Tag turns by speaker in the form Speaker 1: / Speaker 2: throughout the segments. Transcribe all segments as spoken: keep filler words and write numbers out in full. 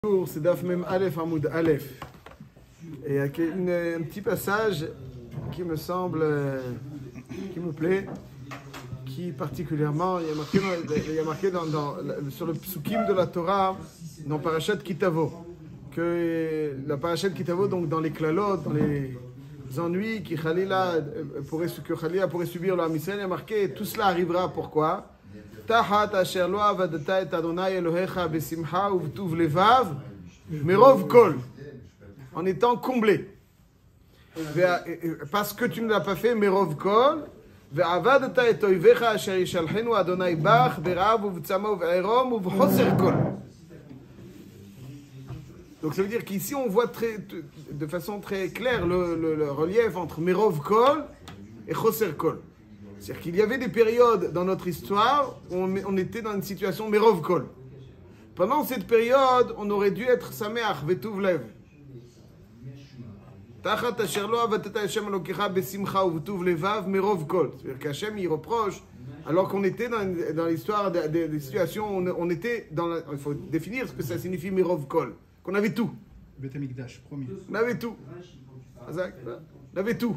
Speaker 1: C'est Daf Mem Aleph Hamoud Aleph. Et il y a une, un petit passage qui me semble, qui me plaît, qui particulièrement, il y a marqué, dans, il y a marqué dans, dans, sur le psukim de la Torah, dans Parashat Kitavo, que la Parashat Kitavo, donc dans les klalot, dans les ennuis qui Khalila pourrait, que Khalila pourrait subir le Ham Yisraël, il y a marqué, tout cela arrivera, pourquoi? Tahat asher lo avadata et Adonai Elohecha besimcha uvtuv levav merov kol, en étant comblé. Parce que tu ne l'as pas fait, merov kol, ve'avadata et oivecha asher yishalchenu Adonai bach berav uvtzama uve'erom uvchoser kol. Donc ça veut dire qu'ici on voit très, de façon très claire le, le, le relief entre merov kol et choser kol. C'est-à-dire qu'il y avait des périodes dans notre histoire où on, on était dans une situation merov kol. Pendant cette période, on aurait dû être sameach vetuv lev. Tachat asher lo avatata Hashem Elokecha besimcha uvetuv levav merov kol. C'est-à-dire qu'Hachem il reproche, alors qu'on était dans, dans l'histoire des de, de situations, on, on était dans la, il faut définir ce que ça signifie merov kol. Qu'on avait tout.
Speaker 2: Bet Hamikdash, promis.
Speaker 1: On avait tout. On avait tout.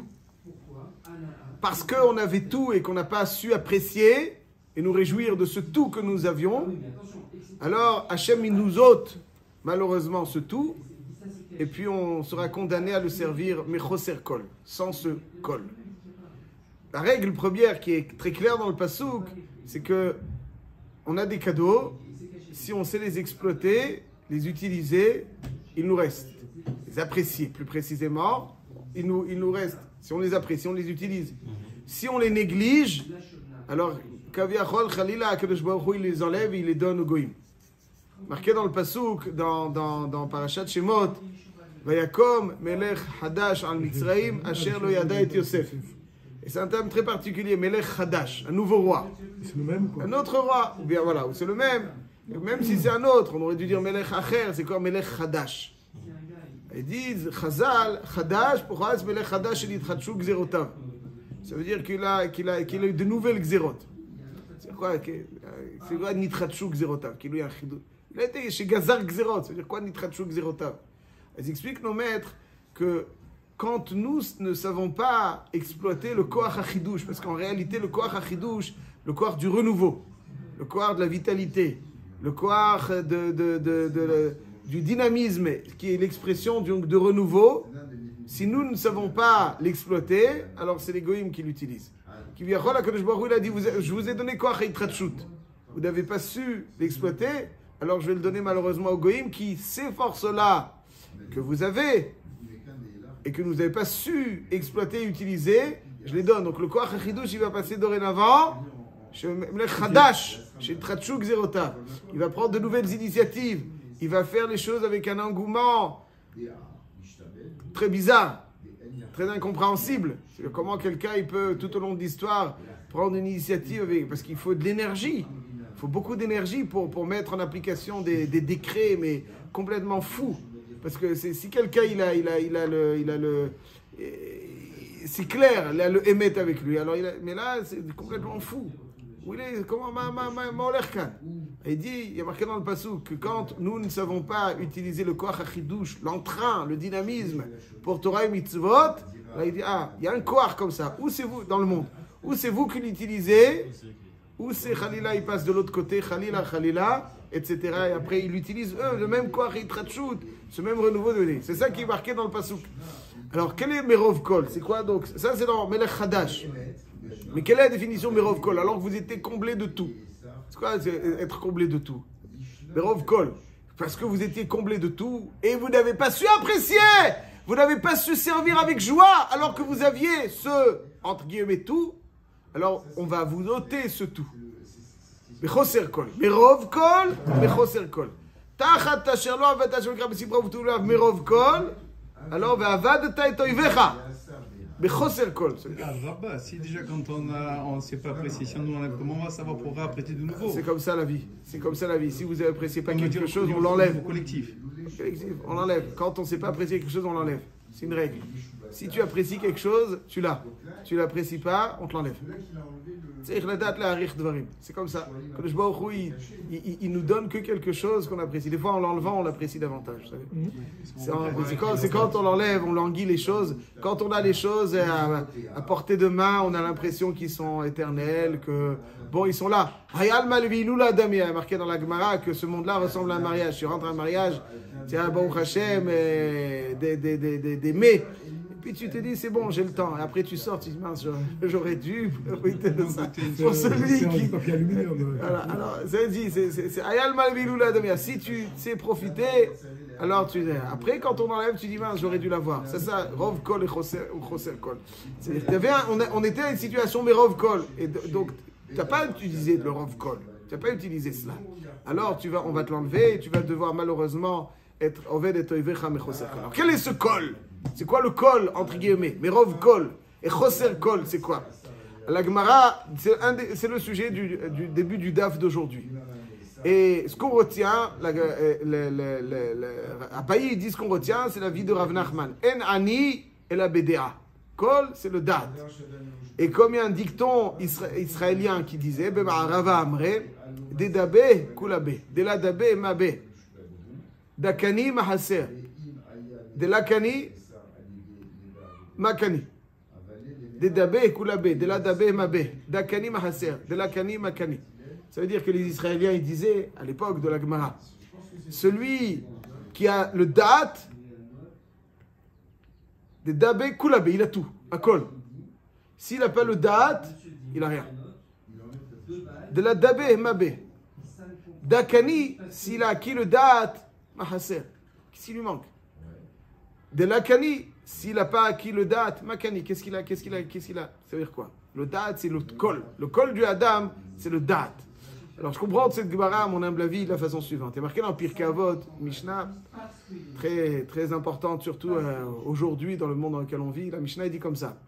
Speaker 1: Parce qu'on avait tout et qu'on n'a pas su apprécier et nous réjouir de ce tout que nous avions, alors Hachem il nous ôte malheureusement ce tout, et puis on sera condamné à le servir mechoser kol, sans ce kol. La règle première qui est très claire dans le pasouk, c'est que on a des cadeaux, si on sait les exploiter, les utiliser, il nous reste. Les apprécier plus précisément, il nous, il nous reste. Si on les apprécie, on les utilise. Si on les néglige, alors Kaviachol, Khalila, Akadosh Baruch Hu, il les enlève et il les donne aux goïm. Marqué dans le pasouk, dans, dans, dans Parashat Shemot, Vayakom, Melech Hadash al Mitzraim, Asher lo yada et Yosef. Et c'est un terme très particulier, Melech Hadash, un nouveau roi.
Speaker 2: C'est le même quoi.
Speaker 1: Un autre roi, ou bien voilà, c'est le même. Même si c'est un autre, on aurait dû dire Melech Acher, c'est quoi Melech Hadash? Ils disent Chazal, Chadash, pourquoi c'est Melech Hadash et l'Itchatshu Gzerotav? Ça veut dire qu'il a, qu'il a, qu'il a eu de nouvelles Gzerot. C'est quoi? C'est quoi Nitchatshu Gzerotav? Il a été chez Gazar Gzerot. Ça veut dire quoi Nitchatshu Gzerotav? Ils expliquent nos maîtres que quand nous ne savons pas exploiter le Koach HaChidush, parce qu'en réalité le Koach HaChidush, le Koach du renouveau, le Koach de la vitalité, le Koach de, de, de, de, de du dynamisme, qui est l'expression de renouveau, si nous ne savons pas l'exploiter, alors c'est les goïms qui l'utilisent. Qui vient à Kadosh Baruch Hu, il a dit, je vous ai donné quoi, vous n'avez pas su l'exploiter, alors je vais le donner malheureusement aux goïms qui, ces forces-là que vous avez, et que vous n'avez pas su exploiter et utiliser, je les donne. Donc le Koach HaChidush, il va passer dorénavant chez le Chadash, chez Tratchou Gzerota. Il va prendre de nouvelles initiatives. Il va faire les choses avec un engouement très bizarre, très incompréhensible. C'est comment quelqu'un il peut, tout au long de l'histoire, prendre une initiative avec, parce qu'il faut de l'énergie. Il faut beaucoup d'énergie pour, pour mettre en application des, des décrets, mais complètement fous. Parce que c'est, si quelqu'un il a, il a, il a le, il a le, c'est clair, il a le émet avec lui. Alors il a, mais là c'est complètement fou. Où il est, comment ma ma ma ma il dit, il y a marqué dans le pasouk que quand nous ne savons pas utiliser le koach hachidush, l'entrain, le dynamisme pour Torah et mitzvot, là il dit ah, il y a un koach comme ça. Où c'est vous dans le monde? Où c'est vous qui l'utilisez? Où c'est Khalila, il passe de l'autre côté, Khalila, Khalila, et cetera. Et après il utilise eux le même koach hitrachout, ce même renouveau de l'année. C'est ça qui est marqué dans le pasouk. Alors quel est merov kol? C'est quoi donc? Ça c'est dans Melech Hadash. Mais quelle est la définition merov kol? Alors que vous étiez comblé de tout. C'est quoi c'est être comblé de tout? Merov kol. Parce que vous étiez comblé de tout et vous n'avez pas su apprécier. Vous n'avez pas su servir avec joie alors que vous aviez ce, entre guillemets, tout. Alors on va vous noter ce tout. Mechoser kol. Merov kol, mechoser kol. Tachat asher lo avadata Hashem Elokecha besimcha uvetuv levav merov kol. Alors ve'avadata et oivecha. Bechoser kol.
Speaker 2: Ah, Rabba, si déjà quand on a, on ne sait pas apprécier, si on nous enlève, comment on va savoir pour apprécier de nouveau?
Speaker 1: C'est comme ça la vie. C'est comme ça la vie. Si vous n'appréciez pas quelque chose, on l'enlève.
Speaker 2: Collectif.
Speaker 1: On l'enlève. Quand on ne sait pas apprécier quelque chose, on l'enlève. C'est une règle. Si tu apprécies quelque chose, tu l'as. Tu l'apprécies pas, on te l'enlève. C'est comme ça. Que le Baruch Hu, il, il, il nous donne que quelque chose qu'on apprécie. Des fois, en l'enlevant, on l'apprécie davantage. Vous savez. C'est, en, c'est, quand, c'est quand on l'enlève, on languit les choses. Quand on a les choses à, à portée de main, on a l'impression qu'ils sont éternels, que bon, ils sont là. Hayal Malvi Lula Dami a marqué dans la Gemara que ce monde-là ressemble à un mariage. Tu rentres à un mariage, tu as Baruch Hashem, des, des, des, des, des mets. Puis tu te dis, c'est bon, j'ai le temps. Et après, tu sors, tu dis, mince, j'aurais dû profiter de ça. Pour celui qui. Voilà, alors, c'est dit, c'est Ayal Malvilou la Damia. Si tu sais profiter, alors tu. Après, quand on enlève, tu dis, mince, j'aurais dû l'avoir. C'est ça, Rov Kol et Choser Kol. On était dans une situation, mais Rov Kol. Et donc, tu n'as pas utilisé le Rov Kol. Tu n'as pas utilisé cela. Alors, tu vas, on va te l'enlever et tu vas devoir malheureusement être Oved et Toivecha Mechoser Kol. Alors, quel est ce Kol? C'est quoi le kol, entre guillemets? Merov kol. Et choser kol, c'est quoi? La Gemara, c'est, un des, c'est le sujet du, du début du daf d'aujourd'hui. Et ce qu'on retient, la, le, le, le, le, à Paï, ils disent ce qu'on retient, c'est la vie de Rav Nachman. En ani et la B D A. Kol, c'est le dat. Et comme il y a un dicton isra- israélien qui disait, Bema'arava amre, Dedabe kulabe, Deladabe mabe, Dakani mahaser, Delakani Makani. De Dabé, Koulabé, de la Dabé, Mabé, Dakani, Mahaser, de la Kani, Makani. Ça veut dire que les Israéliens, ils disaient, à l'époque de la Gemara, celui qui a le date, de Dabé, Koulabé, il a tout, à Kol. S'il n'a pas le date, il n'a rien. De la Dabé, Mabé. Dakani, s'il a acquis le date, Mahaser. Qu'est-ce qui lui manque? De la Kani, s'il n'a pas acquis le date, Makani, qu'est-ce qu'il a, qu'est-ce qu'il a, qu'est-ce qu'il a? Ça veut dire quoi? Le date, c'est le kol. Le kol du Adam, c'est le date. Alors, je comprends de cette Gemara, à mon humble avis, de la façon suivante. Il y a marqué dans Pirkei Avot, Mishnah, très, très importante, surtout euh, aujourd'hui, dans le monde dans lequel on vit. La Mishnah, il dit comme ça.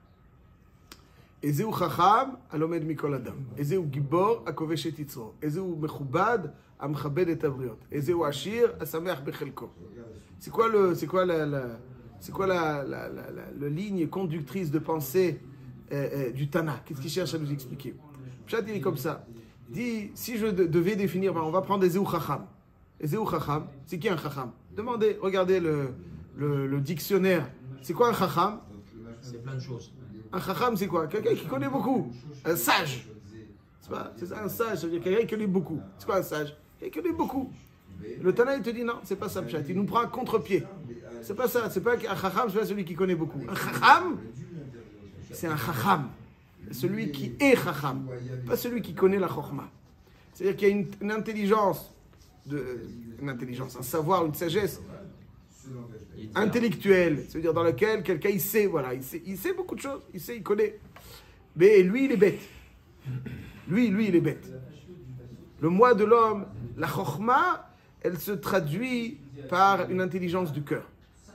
Speaker 1: Ezeu chacham, alomed mikol adam. Ezeu gibor, akovesh et yitzro. Ezeu mechubad, amchabed et abriot. Ezeu ashir, asameach bechelko. C'est quoi le, c'est quoi la, la C'est quoi la, la, la, la, la ligne conductrice de pensée euh, euh, du Tana? Qu'est-ce qu'il cherche à nous expliquer? Pshat, il est comme ça. Il dit, si je de, devais définir, ben, on va prendre Ezeu Chacham. Ezeu Chacham, c'est qui un Chacham? Demandez, regardez le, le, le dictionnaire. C'est quoi un Chacham?
Speaker 3: C'est plein de choses.
Speaker 1: Un Chacham, c'est quoi? Quelqu'un qui connaît beaucoup. Un sage. C'est, pas, c'est ça, un sage. C'est-à-dire quelqu'un qui connaît beaucoup. C'est quoi un sage? Quelqu'un qui connaît beaucoup. Le Tana, il te dit non, c'est pas ça, Pshat. Il nous prend un contre-pied. C'est pas ça, c'est pas un chacham, c'est pas celui qui connaît beaucoup. Un chacham, c'est un chacham. Celui qui est chacham, pas celui qui connaît la chokhma. C'est-à-dire qu'il y a une, une intelligence, de, une intelligence, un savoir, une sagesse intellectuelle, c'est-à-dire dans laquelle quelqu'un il sait, voilà, il sait, il sait beaucoup de choses, il sait, il connaît. Mais lui, il est bête. Lui, lui, il est bête. Le moi de l'homme, la chokhma, elle se traduit par une intelligence du cœur.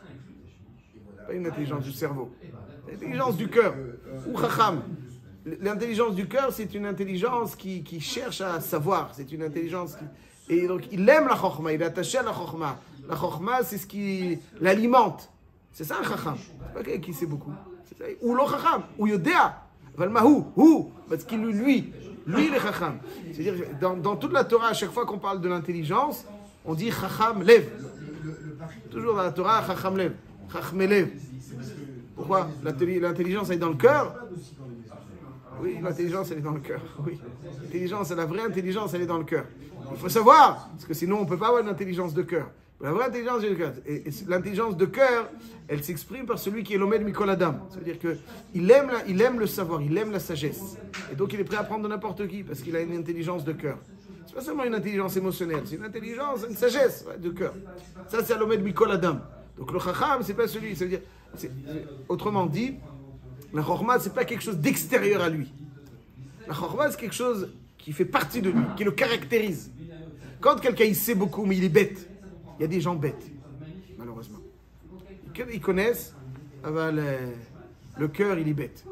Speaker 1: Pas une intelligence du cerveau. L'intelligence du cœur. Ou chacham. L'intelligence du cœur, c'est une intelligence qui, qui cherche à savoir. C'est une intelligence qui... Et donc, il aime la chokhma, il est attaché à la chokhma. La chokhma, c'est ce qui l'alimente. C'est ça un chacham. C'est pas quelqu'un qui sait beaucoup. Ça. Ou lo chacham, ou yodea. Valmahu, ou. Parce qu'il lui, lui, il est chacham. C'est-à-dire, dans, dans toute la Torah, à chaque fois qu'on parle de l'intelligence, on dit chacham lev. Toujours dans la Torah, chacham lev. Chachme lev. Pourquoi? L'intelligence, elle est dans le cœur. Oui, l'intelligence, elle est dans le cœur. Oui. L'intelligence, la vraie intelligence, elle est dans le cœur. Il faut savoir, parce que sinon, on ne peut pas avoir une intelligence de cœur. La vraie intelligence, c'est le cœur. Et, et l'intelligence de cœur, elle s'exprime par celui qui est l'omed mikol adam. C'est-à-dire qu'il aime, la, il aime le savoir, il aime la sagesse. Et donc, il est prêt à prendre de n'importe qui, parce qu'il a une intelligence de cœur. C'est pas seulement une intelligence émotionnelle, c'est une intelligence, une sagesse ouais, de cœur. Ça, c'est l'omed mikol adam. Donc, le chacham, c'est pas celui. C'est-à-dire, c'est, autrement dit, la chokhma, c'est pas quelque chose d'extérieur à lui. La chokhma, c'est quelque chose qui fait partie de lui, qui le caractérise. Quand quelqu'un il sait beaucoup, mais il est bête, il y a des gens bêtes, malheureusement. Ils connaissent, le, le cœur, il est bête.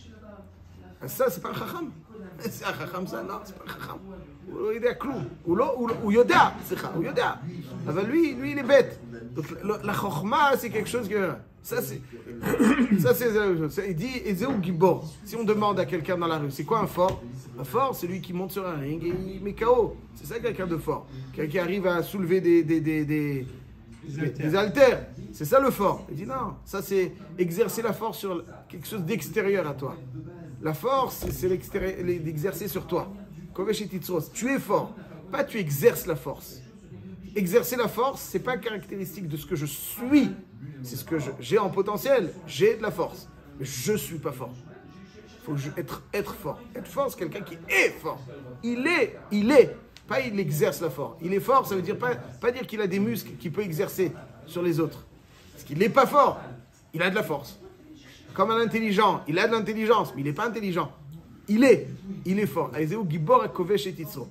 Speaker 1: Ça, c'est pas un chacham. C'est un chacham, ça, non, c'est pas un chacham. Ou il est clou. Ou yoda, c'est ça, ou yoda. Lui, lui, il est bête. Donc la, la chorma, c'est quelque chose que... Ça, c'est... ça, c'est... Il dit, Ezeu Gibor. Si on demande à quelqu'un dans la rue, c'est quoi un fort? Un fort, c'est lui qui monte sur un ring et il met K O. C'est ça quelqu'un de fort. Quelqu'un qui arrive à soulever des... des, des, des Des, des haltères, c'est ça le fort. Il dit non, ça c'est exercer la force sur quelque chose d'extérieur à toi. La force, c'est l'exercer sur toi. Tu es fort, pas tu exerces la force. Exercer la force, c'est pas caractéristique de ce que je suis, c'est ce que j'ai en potentiel. J'ai de la force, mais je suis pas fort. Il faut être, être fort. Être fort, c'est quelqu'un qui est fort. Il est, il est. Pas il exerce la force. Il est fort, ça veut dire pas, pas dire qu'il a des muscles qu'il peut exercer sur les autres. Parce qu'il n'est pas fort, il a de la force. Comme un intelligent, il a de l'intelligence, mais il n'est pas intelligent. Il est, il est fort. Ezeu Gibor Kovesh et Titzro.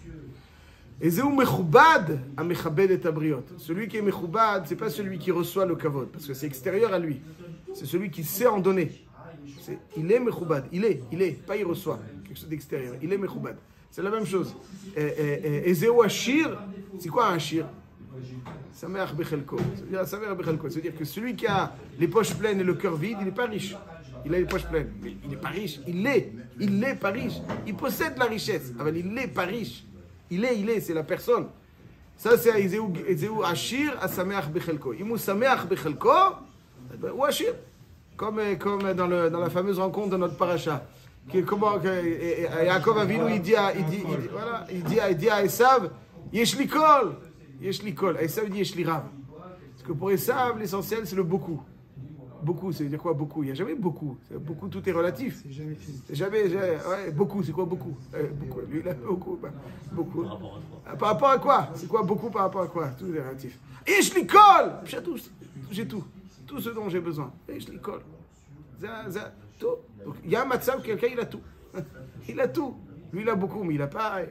Speaker 1: Ezeu Mechubad a Mechabed et Abriot. Celui qui est Mechubad, c'est pas celui qui reçoit le kavod, parce que c'est extérieur à lui. C'est celui qui sait en donner. Il est Mechubad, il est, il est, pas il reçoit quelque chose d'extérieur. Il est Mechubad. C'est la même chose. Ezeu Ashir, c'est quoi un Ashir? Sameach Bechelko. C'est-à-dire que celui qui a les poches pleines et le cœur vide, il n'est pas riche. Il a les poches pleines. Mais il n'est pas riche. Il l'est. Il n'est pas riche. Il possède la richesse. Ah ben, il n'est pas riche. Il est, il est, c'est la personne. Ça, c'est Ezeu Ashir à Sameach Bechelko. Imu Sameach Bechelko, ou Ashir. Comme, comme dans, le, dans la fameuse rencontre de notre paracha. Que, comment, que, Yaakov Avinu, il dit à, il dit, il dit, voilà, il dit à, il dit à Esav, Yesh li kol. Yesh li kol. Esav dit Yesh li rav. Parce que pour Esav, l'essentiel, c'est le beaucoup. Beaucoup, ça veut dire quoi beaucoup? Il n'y a jamais beaucoup. Beaucoup, tout est relatif. C'est jamais fini. C'est jamais, jamais ouais, beaucoup, c'est quoi beaucoup? euh, beaucoup. Lui, il a beaucoup. Bah, beaucoup. Par rapport à, par rapport à quoi? C'est quoi beaucoup par rapport à quoi? Tout est relatif. Yesh li kol. J'ai tout. J'ai tout. Tout ce dont j'ai besoin. Yesh li kol. Tout. Donc, il y a un matzav, quelqu'un, il a tout. Il a tout. Lui, il a beaucoup, mais il n'a pas...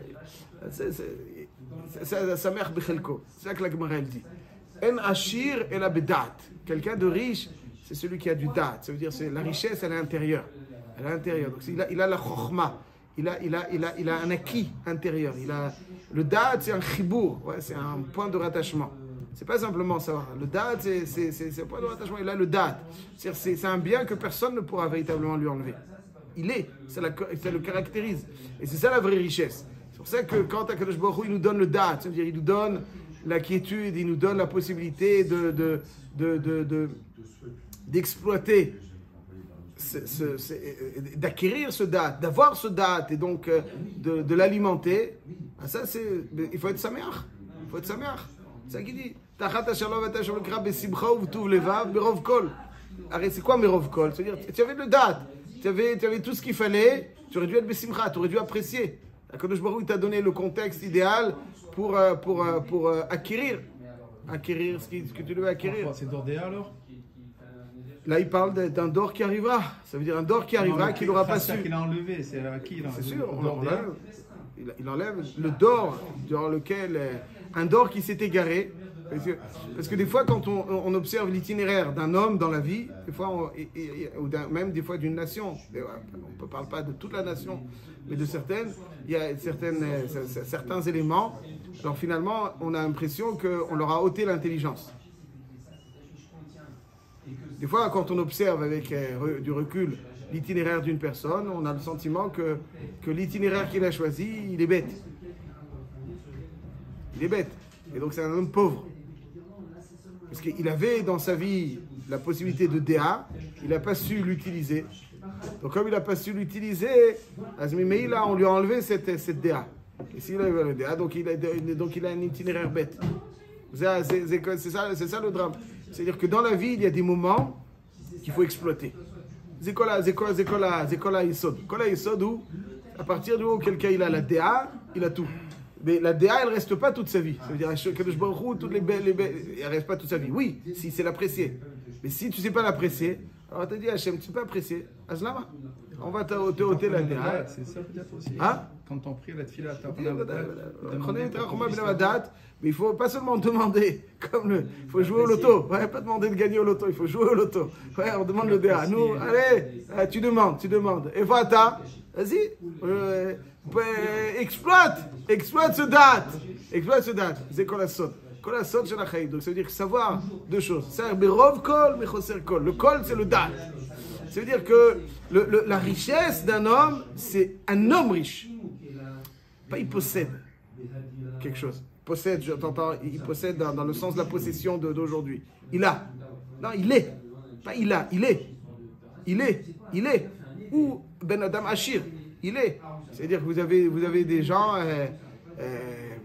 Speaker 1: C'est sa mère Bechelko. C'est ça que la Gemara, elle dit. En Ashir et la Bedat. Quelqu'un de riche, c'est celui qui a du Dat. Ça veut dire que la richesse, elle est intérieure. Elle est intérieure. Donc, il a, il a la chokhma. Il a, il, a, il, a, il a un acquis intérieur. Il a, le Dat, c'est un chibour. Ouais, c'est un point de rattachement. C'est pas simplement ça. Le date, c'est un point de rattachement. Il a le date. C'est un bien que personne ne pourra véritablement lui enlever. Il est. Ça le caractérise. Et c'est ça la vraie richesse. C'est pour ça que quand Akadosh Baruch Hu, il nous donne le date, c'est-à-dire il nous donne la quiétude, il nous donne la possibilité de, de, de, de, de, d'exploiter, ce, ce, ce, d'acquérir ce date, d'avoir ce date et donc de, de l'alimenter. Ça, c'est, il faut être sameach. Il faut être sameach. C'est ça qu'il dit. Arrête, c'est quoi Merov Kol? C'est-à-dire, tu avais le date, tu avais, tu avais tout ce qu'il fallait, tu aurais dû être Besimcha, tu aurais dû apprécier. Akadosh Baruch Hu t'a donné le contexte idéal pour, pour, pour, pour acquérir, acquérir ce, qui, ce que tu devais acquérir.
Speaker 2: C'est d'Ordéa alors?
Speaker 1: Là, il parle d'un d'or qui arrivera. Ça veut dire un d'or qui arrivera, qu'il n'aura pas su.
Speaker 2: C'est qu'il a enlevé, c'est à qui il a enlevé?
Speaker 1: C'est sûr, on enlève. Il enlève le d'or dans lequel un d'or qui s'est égaré. Parce que, parce que des fois, quand on, on observe l'itinéraire d'un homme dans la vie, des fois, on, et, et, ou même des fois d'une nation, on ne parle pas de toute la nation, mais de certaines, il y a certaines, certains éléments. Alors finalement, on a l'impression qu'on leur a ôté l'intelligence. Des fois, quand on observe avec euh, du recul l'itinéraire d'une personne, on a le sentiment que, que l'itinéraire qu'il a choisi, il est bête. Il est bête. Et donc c'est un homme pauvre. Parce qu'il avait dans sa vie la possibilité de D A, il n'a pas su l'utiliser. Donc comme il n'a pas su l'utiliser, mais là on lui a enlevé cette, cette D A. Et s'il avait le D A, donc il a, donc il a un itinéraire bête. C'est ça, c'est ça le drame. C'est-à-dire que dans la vie, il y a des moments qu'il faut exploiter. C'est quoi la, c'est quoi, c'est quoi la, c'est quoi la Yisod? Quoi la Yisod où, à partir du moment où quelqu'un il a la D A, il a tout. Mais la D A, elle ne reste pas toute sa vie. Ça veut dire que toutes les belles, les belles, elle ne reste pas toute sa vie. Oui, si c'est l'apprécier. Mais si tu ne sais pas l'apprécier, alors on te dit, Hachem, tu ne sais pas apprécier. Aslama, on va t'ôter la D A.
Speaker 2: C'est ça peut-être aussi.
Speaker 1: Hein?
Speaker 2: Quand on prie la tefila,
Speaker 1: mais il ne faut pas seulement demander, comme le, il faut jouer au loto. Ouais, pas demander de gagner au loto, il faut jouer au loto. Ouais, on demande le D A. Nous, allez, tu demandes, tu demandes. Et voilà, vas-y, euh, exploite, exploite ce date, exploite ce date. C'est quoi la sonne? Kol asod shel hachaim. Donc ça veut dire savoir deux choses. Ça, berov kol, mechoser kol. Le kol, c'est le da'at. Ça veut dire que le, le, la richesse d'un homme, c'est un homme riche. Pas il possède quelque chose. Possède, je t'entends, il possède dans, dans le sens de la possession de, d'aujourd'hui. Il a. Non, il est. Pas il a, il est. Il est. Il est. Ou Ben Adam Ashir. Il est. C'est-à-dire que vous avez, vous avez des gens. Euh, euh,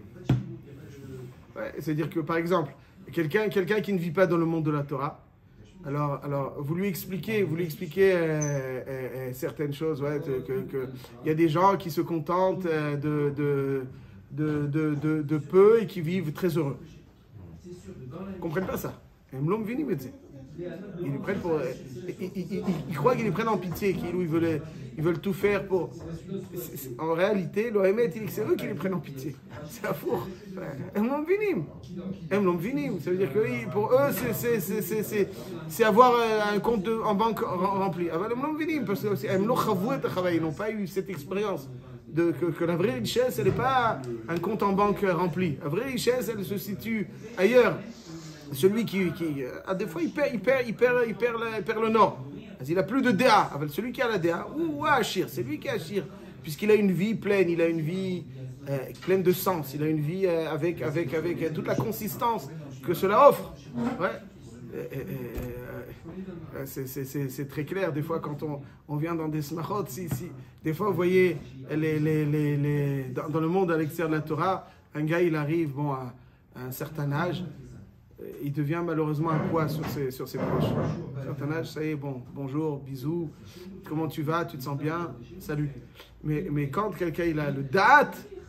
Speaker 1: ouais, c'est-à-dire que, par exemple, quelqu'un, quelqu'un qui ne vit pas dans le monde de la Torah, alors, alors vous lui expliquez, vous lui expliquez euh, euh, euh, certaines choses. Ouais, que, que, que, il y a des gens qui se contentent euh, de, de, de, de, de, de peu et qui vivent très heureux. Ils ne comprennent pas ça. Ils l'ont venu, mais ils les prennent pour. Ils, ils, ils, ils croient qu'ils les prennent en pitié, qu'ils ils veulent, ils veulent tout faire pour. C'est, c'est, en réalité, l'Ohémet, il dit que c'est eux qui les prennent en pitié. C'est à four. Ils l'ont venu. Ils l'ont venu. Ça veut dire que pour eux, c'est, c'est, c'est, c'est, c'est, c'est avoir un compte de, en banque rempli. Ils l'ont venu parce qu'ils n'ont pas eu cette expérience. De, que, que la vraie richesse, elle n'est pas un compte en banque rempli. La vraie richesse, elle se situe ailleurs. Celui qui, qui à des fois, il perd, il perd, il perd, il perd, le, il perd le nord. Il n'a plus de D A. Celui qui a la D A, ou Achir, c'est lui qui a Achir. Puisqu'il a une vie pleine, il a une vie euh, pleine de sens, il a une vie euh, avec, avec, avec euh, toute la consistance que cela offre. Ouais. Euh, euh, euh, c'est, c'est, c'est, c'est très clair, des fois, quand on, on vient dans des smachot, si, si, des fois, vous voyez, les, les, les, les, dans, dans le monde à l'extérieur de la Torah, un gars, il arrive bon, à, à un certain âge, il devient malheureusement un poids sur ses, sur ses proches. À un certain âge, ça y est, bon, bonjour, bisous, comment tu vas, tu te sens bien, salut. Mais, mais quand quelqu'un il a le da'at,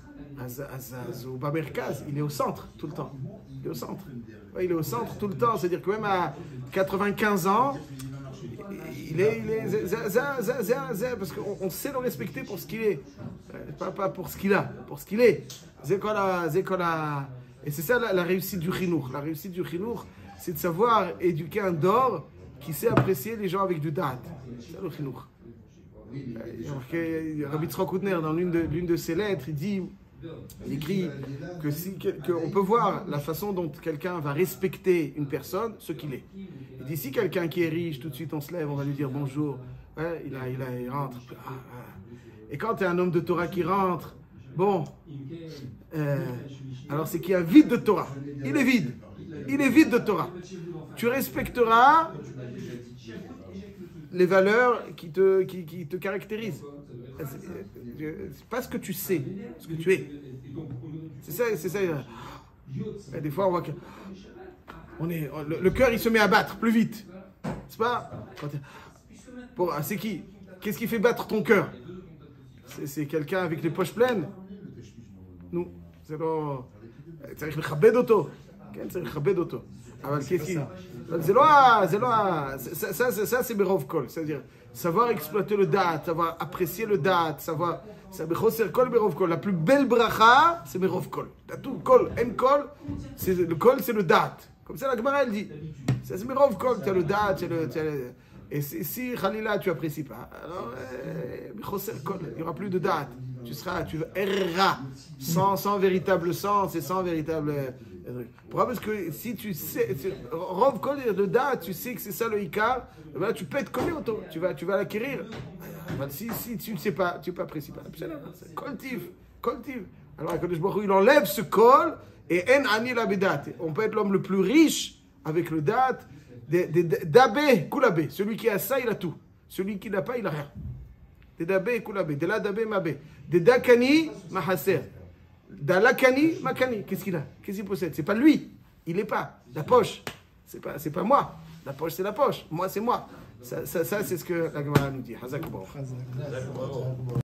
Speaker 1: au Bamerkaz, il est au centre tout le temps. Il est au centre. Ouais, il est au centre tout le temps. C'est-à-dire que même à quatre-vingt-quinze ans, il est, il est za, za, za, za, za, parce qu'on on sait le respecter pour ce qu'il est, pas, pas pour ce qu'il a, pour ce qu'il est. Zekola, zekola. Et c'est ça la, la réussite du chinour. La réussite du chinour, c'est de savoir éduquer un dor qui sait apprécier les gens avec du da'at. C'est ça le chinour. Il y a marqué, Rabbi Tzchok Koutner, dans l'une de, l'une de ses lettres, il dit, il écrit que si, que, on peut voir la façon dont quelqu'un va respecter une personne, ce qu'il est. Il dit, si quelqu'un qui est riche, tout de suite on se lève, on va lui dire bonjour, ouais, il, a, il, a, il rentre. Et quand tu es un homme de Torah qui rentre, bon, euh, alors c'est qu'il y a un vide de Torah. Il est vide. Il est vide de Torah. Tu respecteras les valeurs qui te, qui, qui te caractérisent. C'est pas ce que tu sais, ce que tu es. C'est ça, c'est ça. Et des fois, on voit que on est, le, le cœur, il se met à battre plus vite. C'est pas bon, c'est qui? Qu'est-ce qui fait battre ton cœur? C'est, c'est quelqu'un avec les poches pleines? Nous. C'est le... צריך לכבד אותו. כן, צריך לכבד אותו. אבל זה לא, זה לא, ça, ça, ça, ça c'est ברוב קול. C'est-à-dire, savoir exploiter le da'at, savoir apprécier le da'at, savoir, c'est בחוסר קול ברוב קול. La plus belle bracha, c'est ברוב קול. T'as tout, קול, אין קול, c'est, le קול, c'est le da'at. Comme ça, la Gemara, elle dit. Ça, c'est ברוב קול, tu as le da'at, tu as le... Tu as le et si, si Khalila, tu apprécies pas, alors, בחוסר קול, il n'y aura plus de da'at. Tu seras, tu erreras sans, sans véritable sens et sans véritable truc. Pourquoi? Parce que si tu sais, Rov Kol de Da, tu sais que c'est ça le Ikar, ben tu peux être connu auto, tu vas, tu vas l'acquérir. Ben, si, si tu ne sais pas, tu ne peux pas apprécier pas. C'est coltif, coltif. Alors Akadosh Baruch Hu, il enlève ce kol et en ani la bedat. On peut être l'homme le plus riche avec le dat, d'abé, koulabé. Celui qui a ça, il a tout. Celui qui n'a pas, il a rien. De dabé, koulabé. De la dabé, mabé. De dakani, mahaser. Dalakani, makani. Qu'est-ce qu'il a? Qu'est-ce qu'il possède? C'est pas lui. Il n'est pas. La poche. C'est pas, c'est pas moi. La poche, c'est la poche. Moi, c'est moi. Ça, ça, ça c'est ce que la Gemara nous dit. Hazak Baruch.